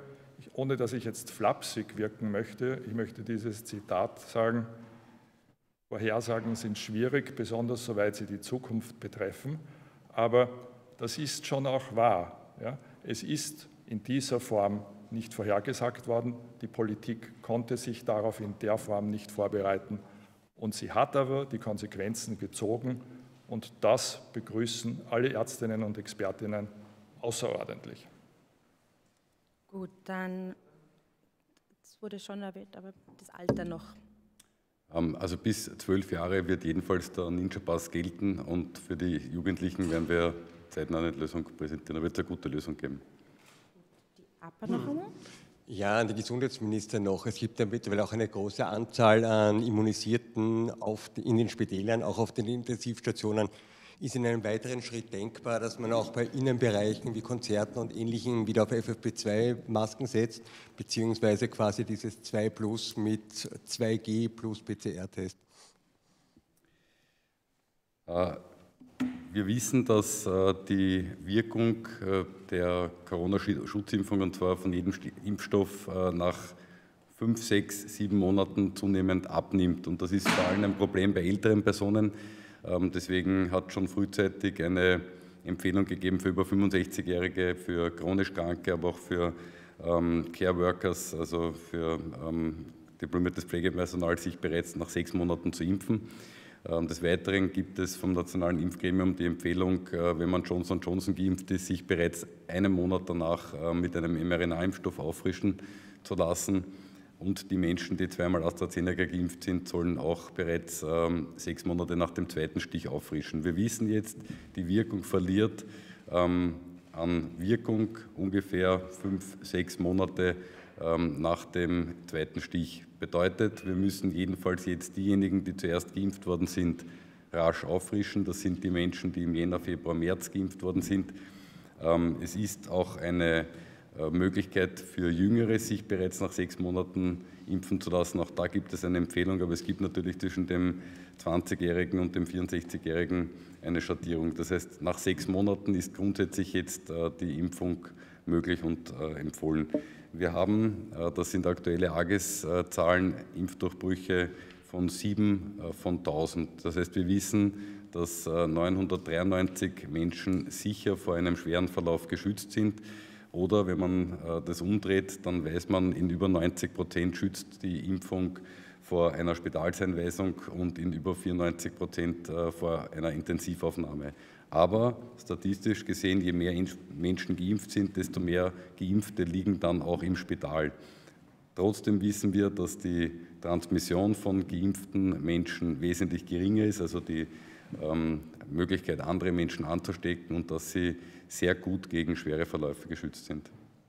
ohne dass ich jetzt flapsig wirken möchte, ich möchte dieses Zitat sagen: Vorhersagen sind schwierig, besonders soweit sie die Zukunft betreffen, aber das ist schon auch wahr. Ja? Es ist in dieser Form nicht vorhergesagt worden, die Politik konnte sich darauf in der Form nicht vorbereiten und sie hat aber die Konsequenzen gezogen und das begrüßen alle Ärztinnen und Expertinnen außerordentlich. Gut, dann, das wurde schon erwähnt, aber das Alter noch. Also bis zwölf Jahre wird jedenfalls der Ninja-Pass gelten und für die Jugendlichen werden wir zeitnah eine Lösung präsentieren. Da wird es eine gute Lösung geben. Die A P A noch einmal? Ja, an den Gesundheitsminister noch. Es gibt ja mittlerweile auch eine große Anzahl an Immunisierten auf, in den Spitälern, auch auf den Intensivstationen. Ist in einem weiteren Schritt denkbar, dass man auch bei Innenbereichen wie Konzerten und Ähnlichem wieder auf F F P zwei Masken setzt, beziehungsweise quasi dieses zwei plus mit zwei G plus P C R-Test? Wir wissen, dass die Wirkung der Corona-Schutzimpfung, und zwar von jedem Impfstoff, nach fünf, sechs, sieben Monaten zunehmend abnimmt. Und das ist vor allem ein Problem bei älteren Personen. Deswegen hat schon frühzeitig eine Empfehlung gegeben für über fünfundsechzigjährige, für chronisch Kranke, aber auch für ähm, Care Workers, also für ähm, diplomiertes Pflegepersonal, sich bereits nach sechs Monaten zu impfen. Ähm, des Weiteren gibt es vom Nationalen Impfgremium die Empfehlung, äh, wenn man Johnson und Johnson geimpft ist, sich bereits einen Monat danach äh, mit einem mRNA-Impfstoff auffrischen zu lassen. Und die Menschen, die zweimal AstraZeneca geimpft sind, sollen auch bereits ähm, sechs Monate nach dem zweiten Stich auffrischen. Wir wissen jetzt, die Wirkung verliert ähm, an Wirkung ungefähr fünf, sechs Monate ähm, nach dem zweiten Stich. Bedeutet, wir müssen jedenfalls jetzt diejenigen, die zuerst geimpft worden sind, rasch auffrischen. Das sind die Menschen, die im Jänner, Februar, März geimpft worden sind. Ähm, es ist auch eine Möglichkeit für Jüngere, sich bereits nach sechs Monaten impfen zu lassen. Auch da gibt es eine Empfehlung, aber es gibt natürlich zwischen dem zwanzigjährigen und dem vierundsechzigjährigen eine Schattierung. Das heißt, nach sechs Monaten ist grundsätzlich jetzt die Impfung möglich und empfohlen. Wir haben, das sind aktuelle A G E S-Zahlen, Impfdurchbrüche von sieben von tausend. Das heißt, wir wissen, dass neunhundertdreiundneunzig Menschen sicher vor einem schweren Verlauf geschützt sind. Oder wenn man das umdreht, dann weiß man, in über neunzig Prozent schützt die Impfung vor einer Spitalseinweisung und in über vierundneunzig Prozent vor einer Intensivaufnahme. Aber statistisch gesehen, je mehr Menschen geimpft sind, desto mehr Geimpfte liegen dann auch im Spital. Trotzdem wissen wir, dass die Transmission von geimpften Menschen wesentlich geringer ist, also die ähm, Möglichkeit, andere Menschen anzustecken, und dass sie sehr gut gegen schwere Verläufe geschützt sind.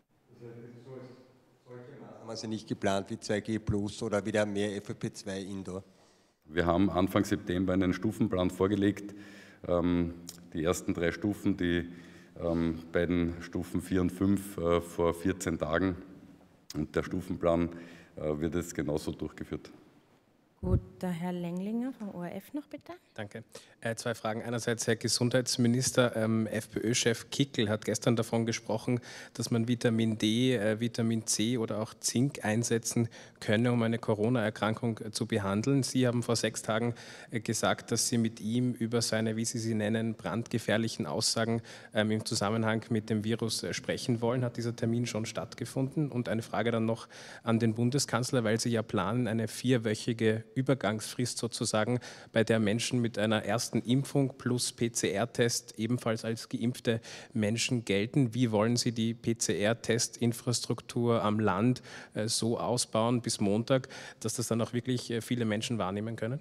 Solche Maßnahmen sind nicht geplant wie zwei G plus oder wieder mehr F F P zwei Indoor? Wir haben Anfang September einen Stufenplan vorgelegt. Die ersten drei Stufen, die beiden Stufen vier und fünf vor vierzehn Tagen. Und der Stufenplan wird jetzt genauso durchgeführt. Gut, der Herr Lenglinger vom O R F noch bitte. Danke. Äh, zwei Fragen. Einerseits, Herr Gesundheitsminister, ähm, FPÖ-Chef Kickl hat gestern davon gesprochen, dass man Vitamin D, äh, Vitamin C oder auch Zink einsetzen könne, um eine Corona-Erkrankung äh, zu behandeln. Sie haben vor sechs Tagen äh, gesagt, dass Sie mit ihm über seine, wie Sie sie nennen, brandgefährlichen Aussagen ähm, im Zusammenhang mit dem Virus äh, sprechen wollen. Hat dieser Termin schon stattgefunden? Und eine Frage dann noch an den Bundeskanzler, weil Sie ja planen, eine vierwöchige Übergangsfrist sozusagen, bei der Menschen mit einer ersten Impfung plus P C R-Test ebenfalls als geimpfte Menschen gelten. Wie wollen Sie die P C R-Testinfrastruktur am Land äh, so ausbauen bis Montag, dass das dann auch wirklich äh, viele Menschen wahrnehmen können?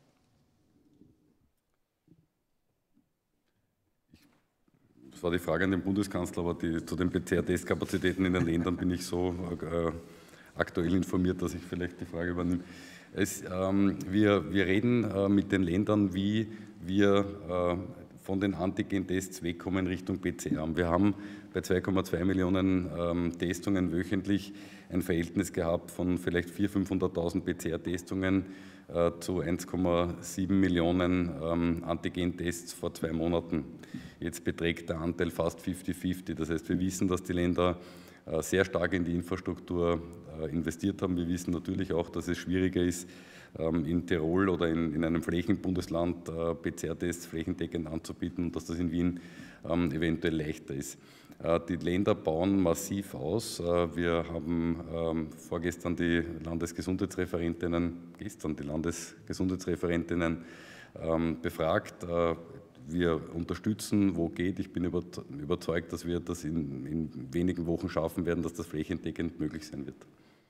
Das war die Frage an den Bundeskanzler, aber die, zu den P C R-Testkapazitäten in den Ländern bin ich so äh, aktuell informiert, dass ich vielleicht die Frage übernehme. Es, ähm, wir, wir reden äh, mit den Ländern, wie wir äh, von den Antigen-Tests wegkommen Richtung P C R. Wir haben bei zwei Komma zwei Millionen ähm, Testungen wöchentlich ein Verhältnis gehabt von vielleicht vierhunderttausend, fünfhunderttausend P C R-Testungen äh, zu eins Komma sieben Millionen ähm, Antigen-Tests vor zwei Monaten. Jetzt beträgt der Anteil fast fünfzig fünfzig. Das heißt, wir wissen, dass die Länder sehr stark in die Infrastruktur investiert haben. Wir wissen natürlich auch, dass es schwieriger ist, in Tirol oder in, in einem Flächenbundesland P C R-Tests flächendeckend anzubieten und dass das in Wien eventuell leichter ist. Die Länder bauen massiv aus. Wir haben vorgestern die Landesgesundheitsreferentinnen, gestern die Landesgesundheitsreferentinnen befragt. Wir unterstützen, wo geht. Ich bin überzeugt, dass wir das in, in wenigen Wochen schaffen werden, dass das flächendeckend möglich sein wird.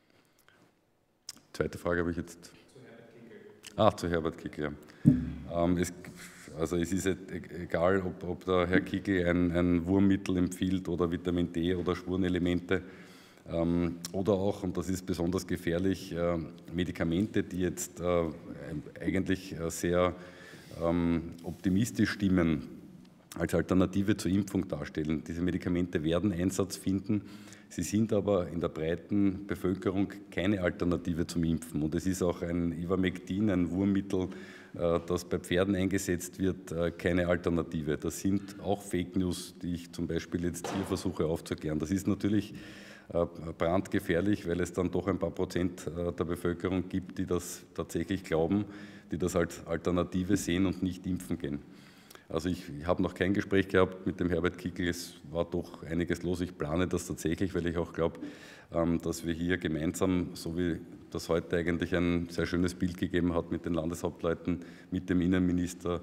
Zweite Frage habe ich jetzt. Zu Herbert Kickl. Ah, zu Herbert Kickl, ja. Ähm, es, also es ist egal, ob, ob der Herr Kickl ein, ein Wurmmittel empfiehlt oder Vitamin D oder Spurenelemente ähm, oder auch, und das ist besonders gefährlich, äh, Medikamente, die jetzt äh, eigentlich sehr ähm, optimistisch stimmen, als Alternative zur Impfung darstellen. Diese Medikamente werden Einsatz finden. Sie sind aber in der breiten Bevölkerung keine Alternative zum Impfen. Und es ist auch ein Ivermectin, ein Wurmmittel, das bei Pferden eingesetzt wird, keine Alternative. Das sind auch Fake News, die ich zum Beispiel jetzt hier versuche aufzuklären. Das ist natürlich brandgefährlich, weil es dann doch ein paar Prozent der Bevölkerung gibt, die das tatsächlich glauben, die das als Alternative sehen und nicht impfen gehen. Also ich, ich habe noch kein Gespräch gehabt mit dem Herbert Kickl, es war doch einiges los. Ich plane das tatsächlich, weil ich auch glaube, dass wir hier gemeinsam, so wie das heute eigentlich ein sehr schönes Bild gegeben hat mit den Landeshauptleuten, mit dem Innenminister,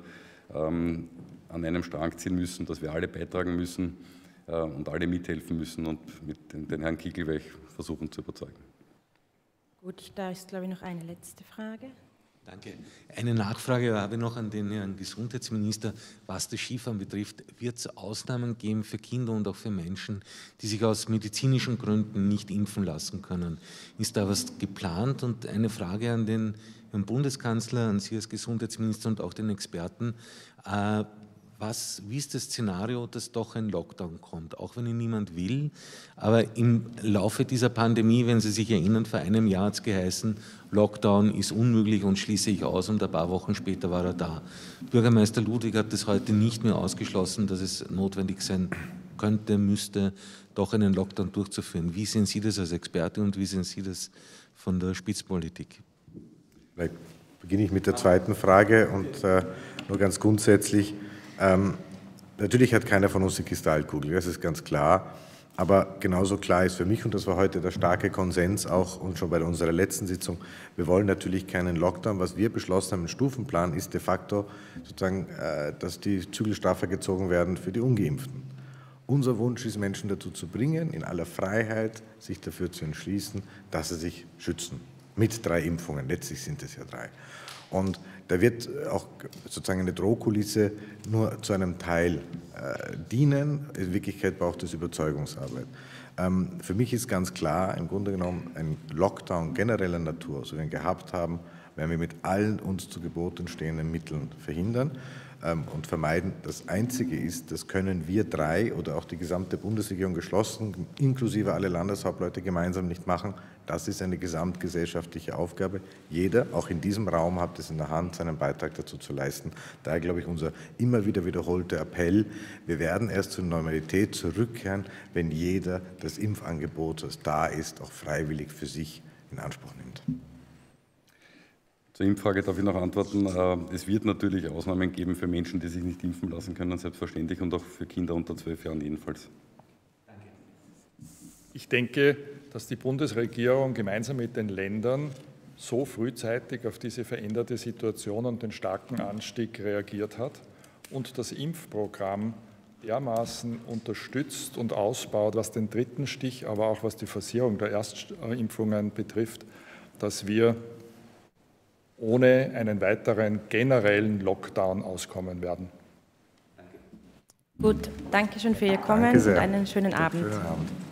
an einem Strang ziehen müssen, dass wir alle beitragen müssen und alle mithelfen müssen, und mit den Herrn Kickl werde ich versuchen zu überzeugen. Gut, da ist, glaube ich, noch eine letzte Frage. Danke. Eine Nachfrage habe ich noch an den Herrn Gesundheitsminister. Was das Skifahren betrifft, wird es Ausnahmen geben für Kinder und auch für Menschen, die sich aus medizinischen Gründen nicht impfen lassen können? Ist da was geplant? Und eine Frage an den Herrn Bundeskanzler, an Sie als Gesundheitsminister und auch den Experten. Äh, Was, wie ist das Szenario, dass doch ein Lockdown kommt, auch wenn ihn niemand will, aber im Laufe dieser Pandemie, wenn Sie sich erinnern, vor einem Jahr hat es geheißen, Lockdown ist unmöglich und schließe ich aus, und ein paar Wochen später war er da. Bürgermeister Ludwig hat es heute nicht mehr ausgeschlossen, dass es notwendig sein könnte, müsste, doch einen Lockdown durchzuführen. Wie sehen Sie das als Experte und wie sehen Sie das von der Spitzpolitik? Vielleicht beginne ich mit der zweiten Frage und äh, nur ganz grundsätzlich. Ähm, natürlich hat keiner von uns die Kristallkugel, das ist ganz klar, aber genauso klar ist für mich, und das war heute der starke Konsens auch und schon bei unserer letzten Sitzung, wir wollen natürlich keinen Lockdown. Was wir beschlossen haben im Stufenplan ist de facto sozusagen, äh, dass die Zügel straffer gezogen werden für die Ungeimpften. Unser Wunsch ist, Menschen dazu zu bringen, in aller Freiheit sich dafür zu entschließen, dass sie sich schützen. Mit drei Impfungen, letztlich sind es ja drei. Und da wird auch sozusagen eine Drohkulisse nur zu einem Teil äh, dienen. In Wirklichkeit braucht es Überzeugungsarbeit. Ähm, für mich ist ganz klar, im Grunde genommen ein Lockdown genereller Natur, so wie wir ihn gehabt haben, werden wir mit allen uns zu Gebote stehenden Mitteln verhindern ähm, und vermeiden. Das Einzige ist, das können wir drei oder auch die gesamte Bundesregierung geschlossen, inklusive alle Landeshauptleute gemeinsam nicht machen. Das ist eine gesamtgesellschaftliche Aufgabe. Jeder, auch in diesem Raum, hat es in der Hand, seinen Beitrag dazu zu leisten. Daher, glaube ich, unser immer wieder wiederholter Appell, wir werden erst zur Normalität zurückkehren, wenn jeder das Impfangebot, das da ist, auch freiwillig für sich in Anspruch nimmt. Zur Impffrage darf ich noch antworten. Es wird natürlich Ausnahmen geben für Menschen, die sich nicht impfen lassen können, selbstverständlich, und auch für Kinder unter zwölf Jahren jedenfalls. Ich denke, dass die Bundesregierung gemeinsam mit den Ländern so frühzeitig auf diese veränderte Situation und den starken Anstieg reagiert hat und das Impfprogramm dermaßen unterstützt und ausbaut, was den dritten Stich, aber auch was die Forcierung der Erstimpfungen betrifft, dass wir ohne einen weiteren generellen Lockdown auskommen werden. Gut, danke schön für Ihr Kommen und einen schönen Abend. Schönen Abend.